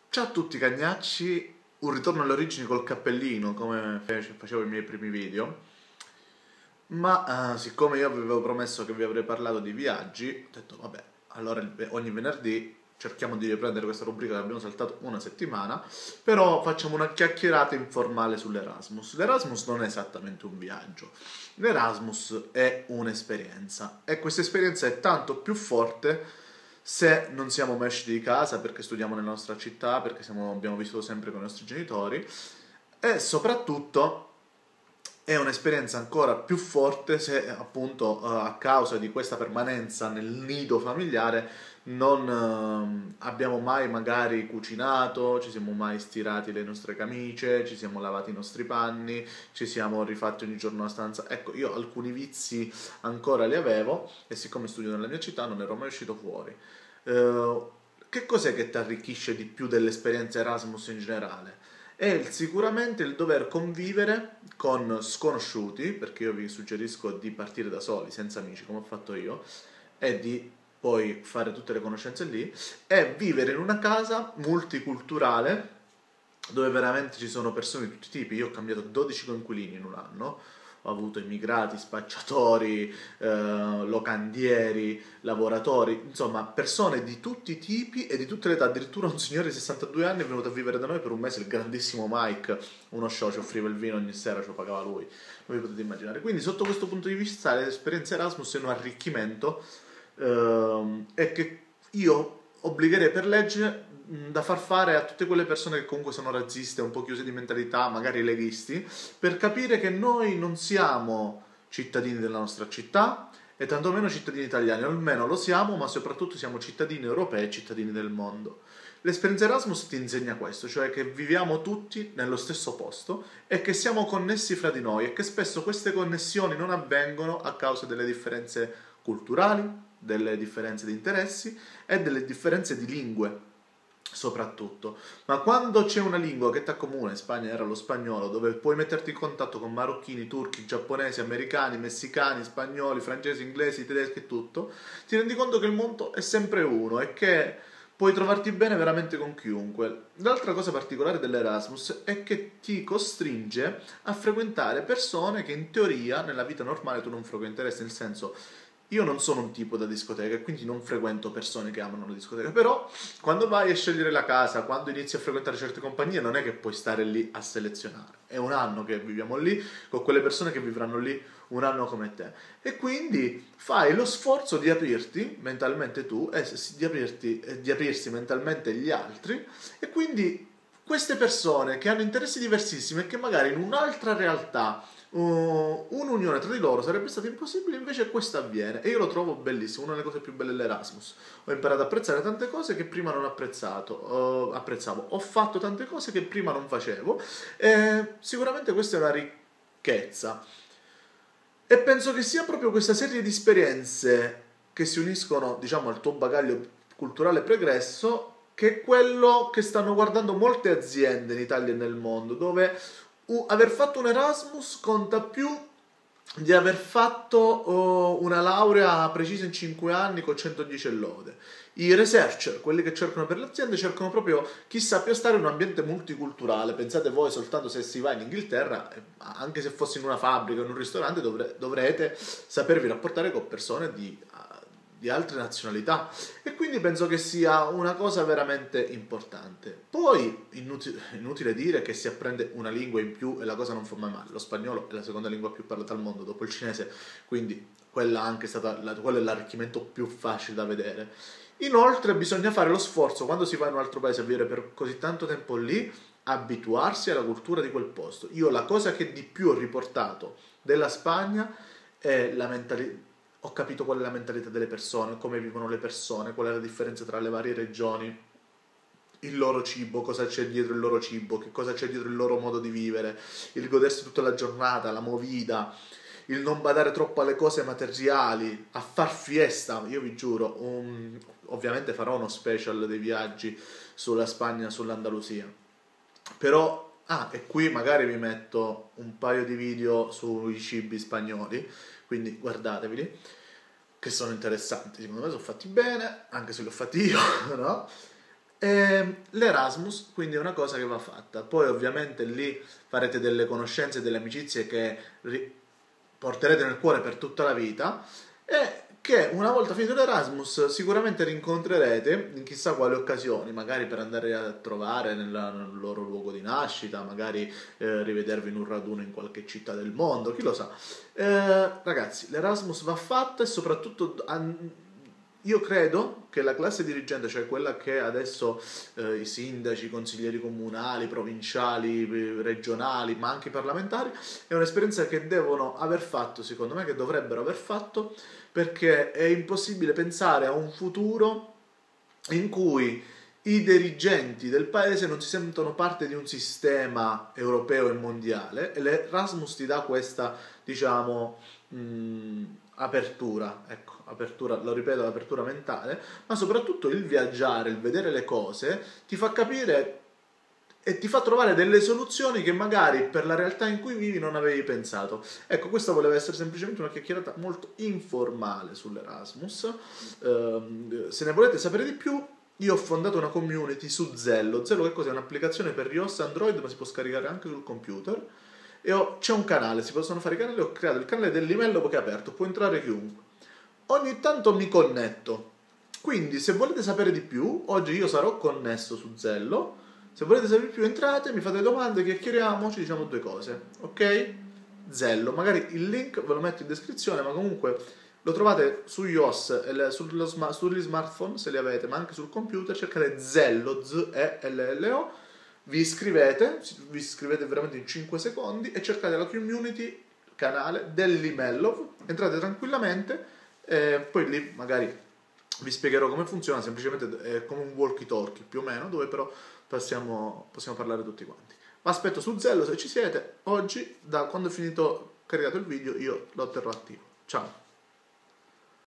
Ciao a tutti cagnacci, un ritorno alle origini col cappellino come facevo i miei primi video, ma siccome io vi avevo promesso che vi avrei parlato di viaggi, ho detto vabbè, allora ogni venerdì cerchiamo di riprendere questa rubrica che abbiamo saltato una settimana, però facciamo una chiacchierata informale sull'Erasmus. L'Erasmus non è esattamente un viaggio, l'Erasmus è un'esperienza e questa esperienza è tanto più forte se non siamo mai usciti di casa perché studiamo nella nostra città, perché abbiamo vissuto sempre con i nostri genitori e soprattutto è un'esperienza ancora più forte se appunto a causa di questa permanenza nel nido familiare non abbiamo mai magari cucinato, ci siamo mai stirati le nostre camicie, ci siamo lavati i nostri panni, ci siamo rifatti ogni giorno la stanza. Ecco, io alcuni vizi ancora li avevo e siccome studio nella mia città non ero mai uscito fuori. Eh, che cos'è che ti arricchisce di più dell'esperienza Erasmus in generale? È sicuramente il dover convivere con sconosciuti, perché io vi suggerisco di partire da soli, senza amici, come ho fatto io, e di poi fare tutte le conoscenze lì, e vivere in una casa multiculturale dove veramente ci sono persone di tutti i tipi. Io ho cambiato 12 coinquilini in un anno, ho avuto immigrati, spacciatori, locandieri, lavoratori, insomma persone di tutti i tipi e di tutte le età. Addirittura un signore di 62 anni è venuto a vivere da noi per un mese, il grandissimo Mike, uno show, ci offriva il vino ogni sera, ce lo pagava lui, non vi potete immaginare. Quindi sotto questo punto di vista l'esperienza Erasmus è un arricchimento e che io obbligherei per legge da far fare a tutte quelle persone che comunque sono razziste, un po' chiuse di mentalità, magari leghisti, per capire che noi non siamo cittadini della nostra città e tantomeno cittadini italiani, o almeno lo siamo, ma soprattutto siamo cittadini europei e cittadini del mondo. L'esperienza Erasmus ti insegna questo, cioè che viviamo tutti nello stesso posto e che siamo connessi fra di noi e che spesso queste connessioni non avvengono a causa delle differenze culturali, delle differenze di interessi e delle differenze di lingue soprattutto. Ma quando c'è una lingua che ti accomuna, in Spagna era lo spagnolo, dove puoi metterti in contatto con marocchini, turchi, giapponesi, americani, messicani, spagnoli, francesi, inglesi, tedeschi e tutto, ti rendi conto che il mondo è sempre uno e che puoi trovarti bene veramente con chiunque. L'altra cosa particolare dell'Erasmus è che ti costringe a frequentare persone che in teoria nella vita normale tu non frequenteresti, nel senso io non sono un tipo da discoteca e quindi non frequento persone che amano la discoteca, però quando vai a scegliere la casa, quando inizi a frequentare certe compagnie, non è che puoi stare lì a selezionare. È un anno che viviamo lì con quelle persone che vivranno lì un anno come te. E quindi fai lo sforzo di aprirti mentalmente tu e di aprirsi mentalmente gli altri e quindi queste persone che hanno interessi diversissimi e che magari in un'altra realtà un'unione tra di loro sarebbe stata impossibile, invece questo avviene e io lo trovo bellissimo, una delle cose più belle dell'Erasmus. Ho imparato ad apprezzare tante cose che prima non apprezzavo, ho fatto tante cose che prima non facevo e sicuramente questa è una ricchezza e penso che sia proprio questa serie di esperienze che si uniscono, diciamo, al tuo bagaglio culturale pregresso che è quello che stanno guardando molte aziende in Italia e nel mondo, dove aver fatto un Erasmus conta più di aver fatto una laurea precisa in 5 anni con 110 lode. I researcher, quelli che cercano per le aziende, cercano proprio chi sappia stare in un ambiente multiculturale. Pensate voi soltanto se si va in Inghilterra, anche se fosse in una fabbrica o in un ristorante, dovrete sapervi rapportare con persone di altre nazionalità e quindi penso che sia una cosa veramente importante. Poi inutile dire che si apprende una lingua in più e la cosa non fa mai male. Lo spagnolo è la seconda lingua più parlata al mondo dopo il cinese, quindi quella anche è stata quello è l'arricchimento più facile da vedere. Inoltre bisogna fare lo sforzo quando si va in un altro paese a vivere per così tanto tempo lì, abituarsi alla cultura di quel posto. Io la cosa che di più ho riportato della Spagna è la mentalità. Ho capito qual è la mentalità delle persone, come vivono le persone, qual è la differenza tra le varie regioni, il loro cibo, cosa c'è dietro il loro cibo, che cosa c'è dietro il loro modo di vivere, il godersi tutta la giornata, la movida, il non badare troppo alle cose materiali, a far fiesta. Io vi giuro, ovviamente farò uno special dei viaggi sulla Spagna, sull'Andalusia. Però, e qui magari vi metto un paio di video sui cibi spagnoli, quindi guardateveli, che sono interessanti, secondo me sono fatti bene, anche se li ho fatti io, no? L'Erasmus quindi è una cosa che va fatta, poi ovviamente lì farete delle conoscenze, delle amicizie che porterete nel cuore per tutta la vita e che una volta finito l'Erasmus sicuramente rincontrerete in chissà quali occasioni, magari per andare a trovare nel loro luogo di nascita, magari rivedervi in un raduno in qualche città del mondo, chi lo sa. Ragazzi, l'Erasmus va fatto e soprattutto io credo che la classe dirigente, cioè quella che adesso i sindaci, i consiglieri comunali, provinciali, regionali, ma anche i parlamentari, è un'esperienza che devono aver fatto, secondo me, che dovrebbero aver fatto, perché è impossibile pensare a un futuro in cui i dirigenti del paese non si sentono parte di un sistema europeo e mondiale e l'Erasmus ti dà questa, diciamo, apertura, ecco, apertura, lo ripeto, l'apertura mentale, ma soprattutto il viaggiare, il vedere le cose ti fa capire e ti fa trovare delle soluzioni che magari per la realtà in cui vivi non avevi pensato. Ecco, questa voleva essere semplicemente una chiacchierata molto informale sull'Erasmus. Se ne volete sapere di più, io ho fondato una community su Zello. Zello che cos'è? È un'applicazione per iOS e Android, ma si può scaricare anche sul computer. C'è un canale, si possono fare i canali, ho creato il canale dell'email che è aperto, può entrare chiunque. Ogni tanto mi connetto. Quindi, se volete sapere di più, oggi io sarò connesso su Zello. Se volete sapere di più, entrate, mi fate domande, chiacchieriamo, ci diciamo due cose. Ok? Zello. Magari il link ve lo metto in descrizione, ma comunque lo trovate su iOS, sugli smartphone se li avete, ma anche sul computer. Cercate Zello, Z-E-L-L-O. Vi iscrivete veramente in 5 secondi e cercate la community, canale dell'Imelov. Entrate tranquillamente. Poi lì magari vi spiegherò come funziona, semplicemente è come un walkie talkie più o meno, dove però possiamo parlare tutti quanti. Vi aspetto su Zello se ci siete. Oggi, da quando è finito caricato il video, io lo terrò attivo. Ciao!